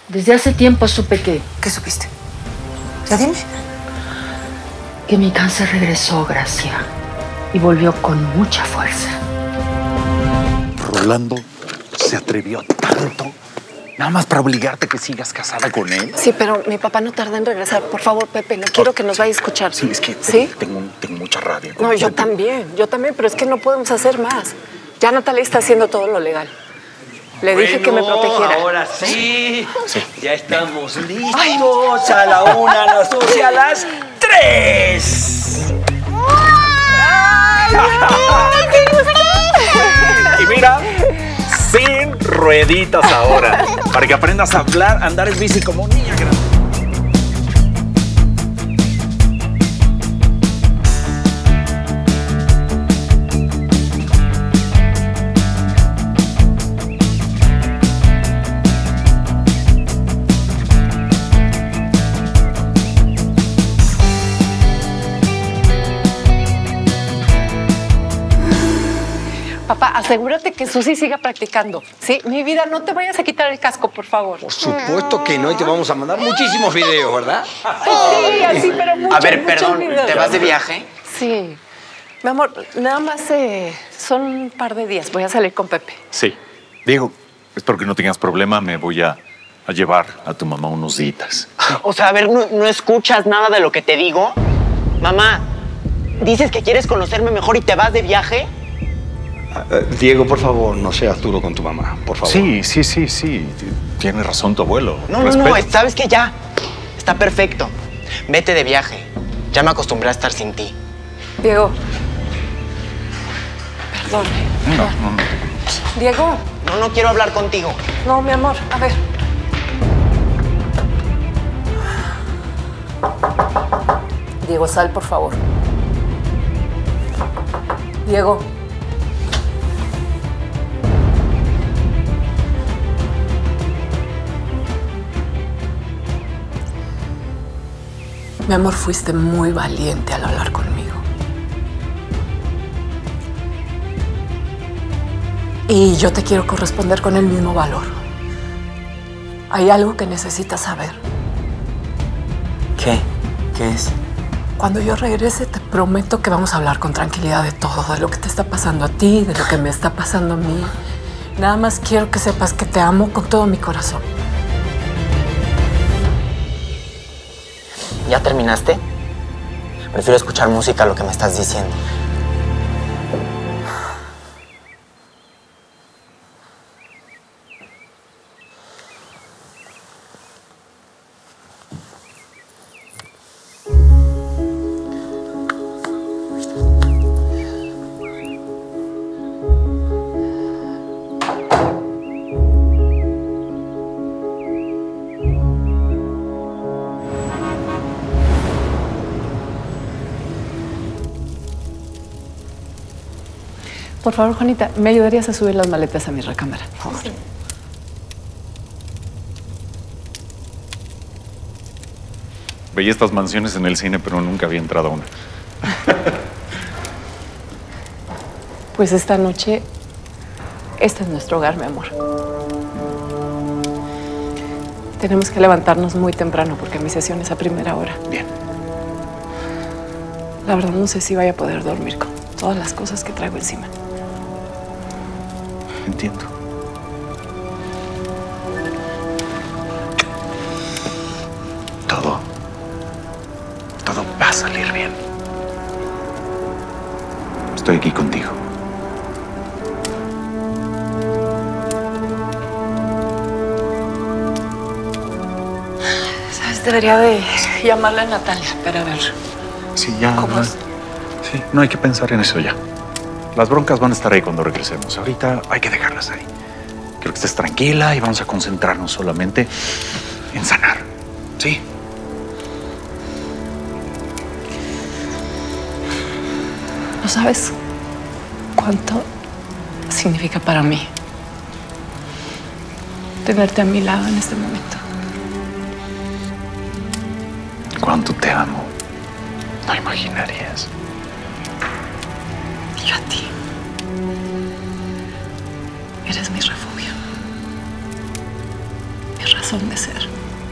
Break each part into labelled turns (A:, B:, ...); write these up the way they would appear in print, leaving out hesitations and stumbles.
A: Desde hace tiempo supe que...
B: ¿Qué supiste? Ya dime.
A: Que mi cáncer regresó, Gracia. Y volvió con mucha fuerza.
C: Rolando se atrevió tanto, nada más para obligarte que sigas casada con él.
B: Sí, pero mi papá no tarda en regresar. Por favor, Pepe, no quiero que nos vaya a escuchar.
C: Sí, es que
B: ¿Sí?
C: tengo mucha rabia.
B: No, yo también, pero es que no podemos hacer más. Ya Natalia está haciendo todo lo legal. Le dije que me protegiera.
D: Ahora sí. Ya estamos listos. A la 1, a las 2 y a las 3.
C: Y mira, sin rueditas ahora, para que aprendas a hablar, a andar en bici como niña grande.
B: Papá, asegúrate que Susi siga practicando. Sí, mi vida, no te vayas a quitar el casco, por favor.
D: Por supuesto que no, y te vamos a mandar muchísimos videos, ¿verdad?
B: Sí, así, pero muchos,
E: A ver, perdón,
B: videos.
E: ¿te vas de viaje?
B: Sí. Mi amor, nada más son un par de días. Voy a salir con Pepe.
C: Sí. Diego, espero que no tengas problema. Me voy a llevar a tu mamá unos días.
E: O sea, a ver, ¿no escuchas nada de lo que te digo? Mamá, ¿dices que quieres conocerme mejor y te vas de viaje?
D: Diego, por favor, no seas duro con tu mamá, por favor.
C: Sí. Tiene razón tu abuelo.
E: No, ¿sabes qué? Ya. Está perfecto. Vete de viaje. Ya me acostumbré a estar sin ti.
B: Diego. Perdón.
C: No.
B: Diego.
E: No quiero hablar contigo.
B: No, mi amor, a ver. Diego, sal, por favor. Diego. Mi amor, fuiste muy valiente al hablar conmigo. Y yo te quiero corresponder con el mismo valor. Hay algo que necesitas saber.
E: ¿Qué? ¿Qué es?
B: Cuando yo regrese, te prometo que vamos a hablar con tranquilidad de todo, de lo que te está pasando a ti, de lo que me está pasando a mí. Nada más quiero que sepas que te amo con todo mi corazón.
E: ¿Ya terminaste? Prefiero escuchar música a lo que me estás diciendo.
B: Por favor, Juanita, ¿me ayudarías a subir las maletas a mi recámara? Por favor. Sí.
C: Veía estas mansiones en el cine, pero nunca había entrado a una.
B: Pues esta noche, este es nuestro hogar, mi amor. Tenemos que levantarnos muy temprano porque mi sesión es a primera hora.
C: Bien.
B: La verdad no sé si vaya a poder dormir con todas las cosas que traigo encima.
C: Entiendo. Todo va a salir bien. Estoy aquí contigo.
B: ¿Sabes? Debería de llamarle a Natalia para ver.
C: Sí, ya.
B: ¿Cómo es?
C: Sí, no hay que pensar en eso ya. Las broncas van a estar ahí cuando regresemos. Ahorita hay que dejarlas ahí. Quiero que estés tranquila y vamos a concentrarnos solamente en sanar. ¿Sí?
B: ¿No sabes cuánto significa para mí tenerte a mi lado en este momento?
C: Cuánto te amo. No imaginarías.
B: Y yo a ti. Eres mi refugio. mi razón de ser.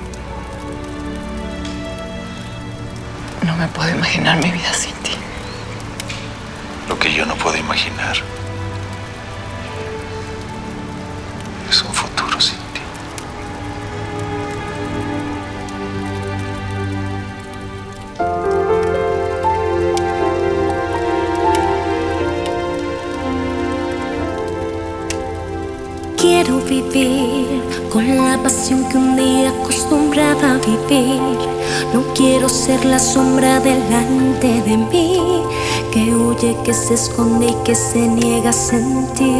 B: No me puedo imaginar mi vida sin ti.
C: Lo que yo no puedo imaginar es un futuro sin ti.
F: Quiero vivir con la pasión que un día acostumbraba a vivir. No quiero ser la sombra delante de mí, que huye, que se esconde y que se niega a sentir.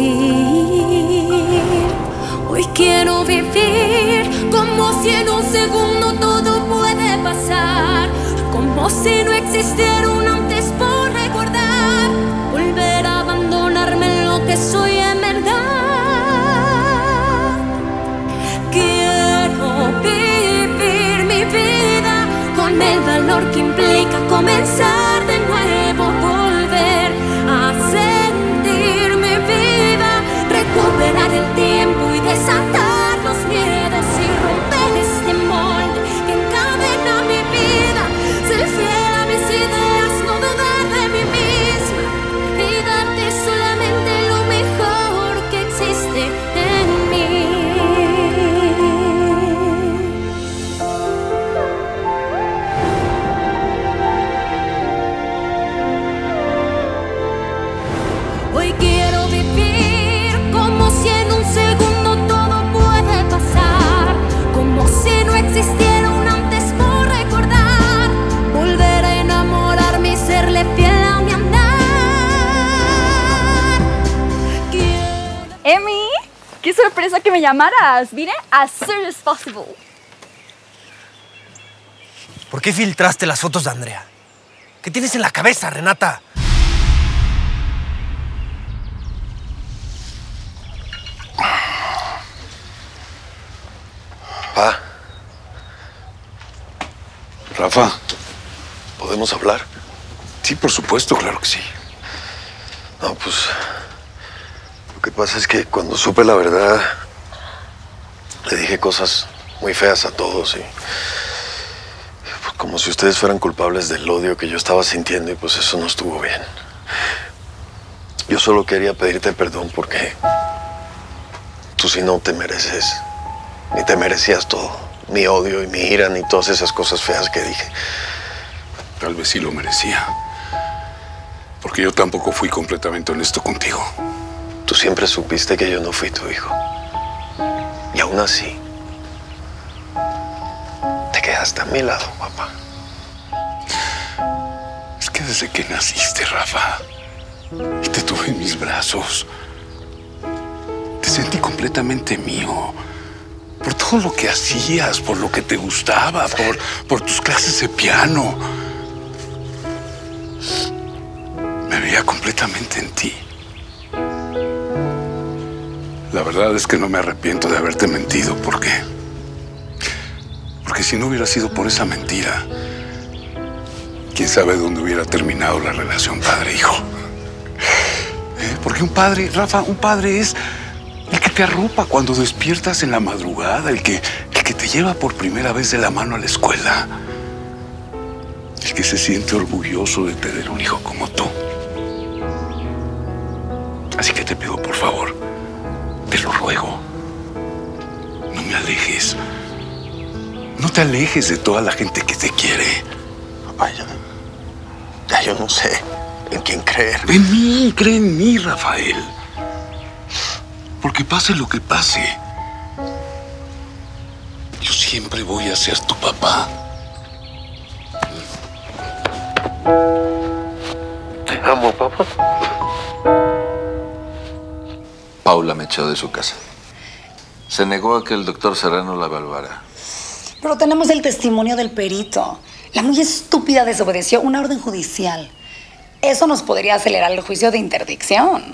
F: Hoy quiero vivir como si en un segundo todo puede pasar, como si no existiera un antes por recordar, volver a abandonarme en lo que soy en verdad. Vivir mi vida con el valor que implica comenzar de nuevo, volver a sentirme viva, recuperar el tiempo y desatar los miedos y romper este molde que encadena mi vida, ser fiel a mis ideas, no dudar de mí misma y darte solamente lo mejor que existe en mí. Hoy quiero vivir como si en un segundo todo puede pasar, como si no existiera un antes por recordar, volver a enamorarme y serle fiel a mi andar.
G: Emi, qué sorpresa que me llamaras. Vine as soon as possible.
H: ¿Por qué filtraste las fotos de Andrea? ¿Qué tienes en la cabeza, Renata?
I: Pa. Rafa, ¿podemos hablar?
C: Sí, por supuesto, claro que sí.
I: No, pues... Lo que pasa es que cuando supe la verdad, le dije cosas muy feas a todos y... Pues, como si ustedes fueran culpables del odio que yo estaba sintiendo y pues eso no estuvo bien. Yo solo quería pedirte perdón porque... Tú sí no te mereces... Ni te merecías todo. Mi odio y mi ira, ni todas esas cosas feas que dije.
J: Tal vez sí lo merecía. Porque yo tampoco fui completamente honesto contigo.
I: Tú siempre supiste que yo no fui tu hijo. Y aún así, te quedaste a mi lado, papá.
J: Es que desde que naciste, Rafa, y te tuve en mis brazos, te sentí completamente mío. Por todo lo que hacías, por lo que te gustaba, por tus clases de piano. Me veía completamente en ti. La verdad es que no me arrepiento de haberte mentido. ¿Por qué? Porque si no hubiera sido por esa mentira, quién sabe dónde hubiera terminado la relación padre-hijo. Porque un padre, Rafa, un padre es el que te arropa cuando despiertas en la madrugada, el que te lleva por primera vez de la mano a la escuela, el que se siente orgulloso de tener un hijo como tú. Así que te pido, por favor, te lo ruego, no me alejes. No te alejes de toda la gente que te quiere.
I: Papá, ya yo no sé en quién creer.
J: En mí, cree en mí, Rafael. Porque pase lo que pase, yo siempre voy a ser tu papá.
I: Te amo, papá.
K: Paula me echó de su casa. Se negó a que el doctor Serrano la evaluara.
L: Pero tenemos el testimonio del perito. La muy estúpida desobedeció una orden judicial. Eso nos podría acelerar el juicio de interdicción.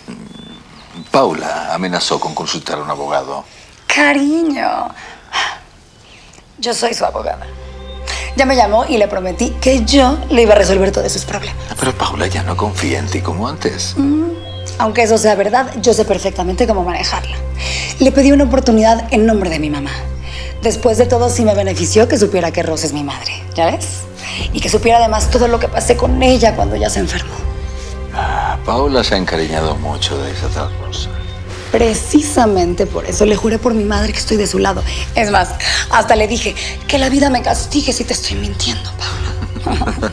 K: Paula amenazó con consultar a un abogado.
L: Cariño, yo soy su abogada. Ya me llamó y le prometí que yo le iba a resolver todos sus problemas.
K: Pero Paula ya no confía en ti como antes.
L: Aunque eso sea verdad, yo sé perfectamente cómo manejarla. Le pedí una oportunidad en nombre de mi mamá. Después de todo, sí me benefició que supiera que Rosa es mi madre, ¿ya ves? Y que supiera además todo lo que pasé con ella cuando ella se enfermó.
K: Paula se ha encariñado mucho de esa tal Rosa.
L: Precisamente por eso le juré por mi madre que estoy de su lado. Es más, hasta le dije que la vida me castigue si te estoy mintiendo, Paula.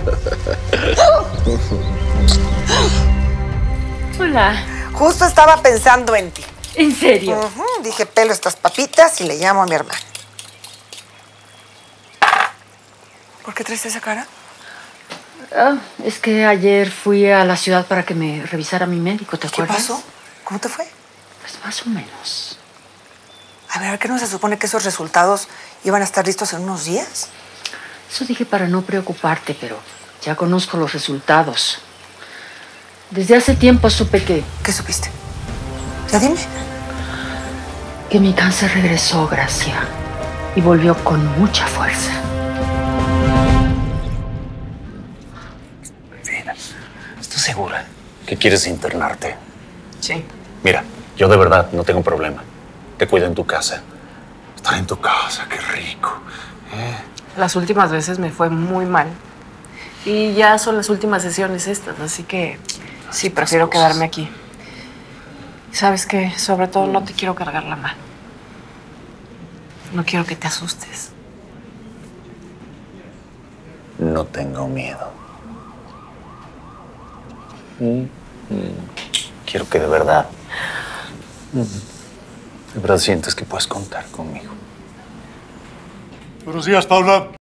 A: Hola.
M: Justo estaba pensando en ti.
A: ¿En serio?
M: Dije, pelo estas papitas y le llamo a mi hermana. ¿Por qué traes esa cara?
A: Es que ayer fui a la ciudad para que me revisara mi médico, ¿te acuerdas?
M: ¿Qué pasó? ¿Cómo te fue?
A: Pues más o menos.
M: A ver, ¿qué no se supone que esos resultados iban a estar listos en unos días?
A: Eso dije para no preocuparte, pero ya conozco los resultados. Desde hace tiempo supe que...
M: ¿Qué supiste? Ya dime.
A: Que mi cáncer regresó, Gracia. Y volvió con mucha fuerza.
C: ¿Estás segura que quieres internarte?
M: Sí.
C: Mira, yo de verdad no tengo problema. Te cuido en tu casa. Estar en tu casa, qué rico.
B: Las últimas veces me fue muy mal. Y ya son las últimas sesiones estas, así que sí, prefiero quedarme aquí. ¿Sabes qué? Sobre todo no te quiero cargar la mano. No quiero que te asustes.
C: No tengo miedo. Quiero que de verdad sientes que puedes contar conmigo.
N: Buenos días, Paula.